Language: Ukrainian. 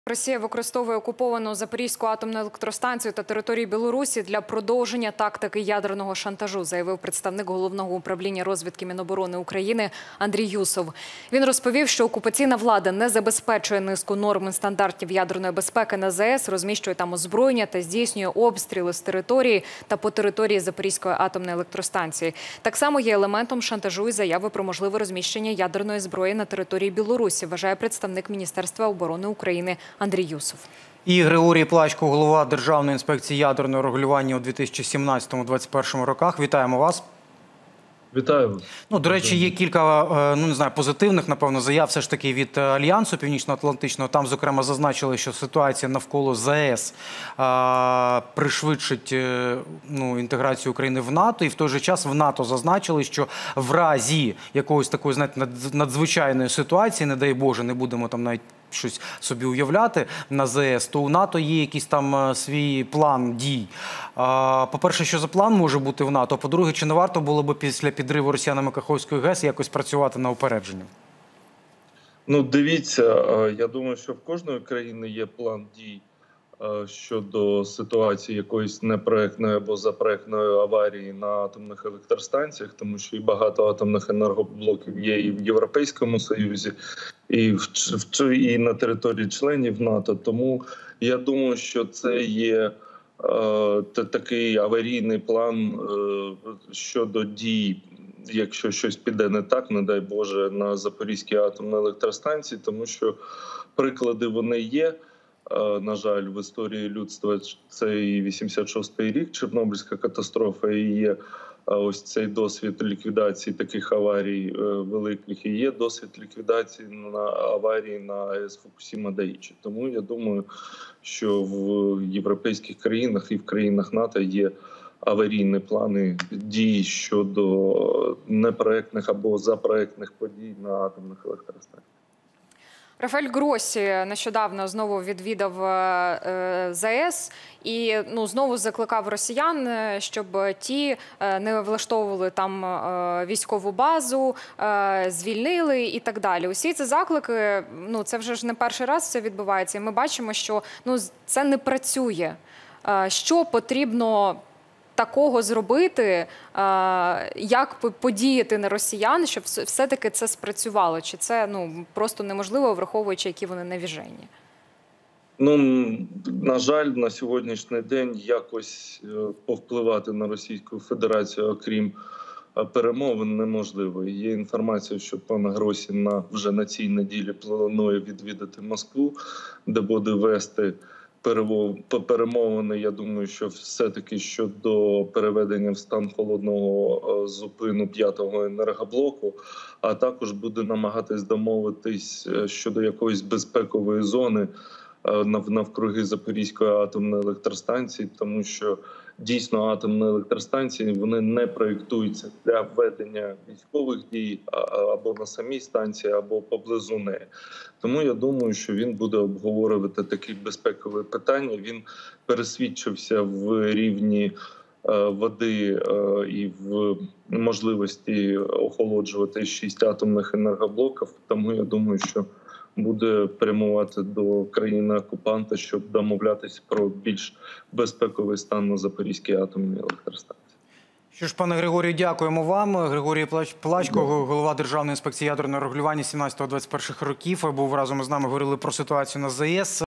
Росія використовує окуповану Запорізьку атомну електростанцію та територію Білорусі для продовження тактики ядерного шантажу, заявив представник Головного управління розвідки Міноборони України Андрій Юсов. Він розповів, що окупаційна влада не забезпечує низку норм і стандартів ядерної безпеки на ЗАЕС, розміщує там озброєння та здійснює обстріли з території та по території Запорізької атомної електростанції. Так само є елементом шантажу і заяви про можливе розміщення ядерної зброї на території Білорусі, вважає представник Міністерства оборони України Андрій Юсов. І Григорій Плачко, голова Державної інспекції ядерного регулювання у 2017-2021 роках. Вітаємо вас. Вітаю вас. До речі, є кілька, позитивних, напевно, заяв все ж таки від Альянсу Північно-Атлантичного. Там, зокрема, зазначили, що ситуація навколо ЗАЕС пришвидшить інтеграцію України в НАТО. І в той же час в НАТО зазначили, що в разі якоїсь такої, надзвичайної ситуації, не дай Боже, не будемо там навіть щось собі уявляти на ЗАЕС, то у НАТО є якийсь там свій план дій. По-перше, що за план може бути в НАТО? По-друге, чи не варто було б після підриву росіянами Каховської ГЕС якось працювати на упередження? Дивіться, я думаю, що в кожної країни є план дій щодо ситуації якоїсь непроектної або запроектної аварії на атомних електростанціях, тому що і багато атомних енергоблоків є і в Європейському Союзі, і на території членів НАТО. Тому я думаю, що це є такий аварійний план щодо дій, якщо щось піде не так, не дай Боже, на Запорізькій атомній електростанції, тому що приклади вони є. На жаль, в історії людства це і 86-й рік, Чорнобильська катастрофа, і є ось цей досвід ліквідації таких аварій великих, і є досвід ліквідації на аварії на АЕС Фукусіма-Дайічі. Тому я думаю, що в європейських країнах і в країнах НАТО є аварійні плани дій щодо непроектних або запроектних подій на атомних електростанціях. Рафаель Гроссі нещодавно знову відвідав ЗАЕС і знову закликав росіян, щоб ті не влаштовували там військову базу, звільнили і так далі. Усі ці заклики, це вже ж не перший раз це відбувається, і ми бачимо, що це не працює. Що потрібно такого зробити, як подіяти на росіян, щоб все-таки це спрацювало? Чи це просто неможливо, враховуючи, які вони навіжені? На жаль, на сьогоднішній день якось повпливати на Російську Федерацію, окрім перемовин, неможливо. Є інформація, що пан Гросі вже на цій неділі планує відвідати Москву, де буде вести перемовини. Я думаю, що все-таки щодо переведення в стан холодного зупину 5-го енергоблоку, а також буде намагатись домовитись щодо якоїсь безпекової зони навкруги Запорізької атомної електростанції, тому що дійсно атомні електростанції вони не проєктуються для ведення військових дій або на самій станції, або поблизу неї. Тому я думаю, що він буде обговорювати такі безпекові питання. Він пересвідчився в рівні води і в можливості охолоджувати 6 атомних енергоблоків. Тому я думаю, що буде прямувати до країни-окупанта, щоб домовлятися про більш безпековий стан на Запорізькій атомній електростанції. Що ж, пане Григорію, дякуємо вам. Григорій Плачко, голова Державної інспекції ядерного регулювання 17-21 років, був разом із нами, говорили про ситуацію на ЗАЕС.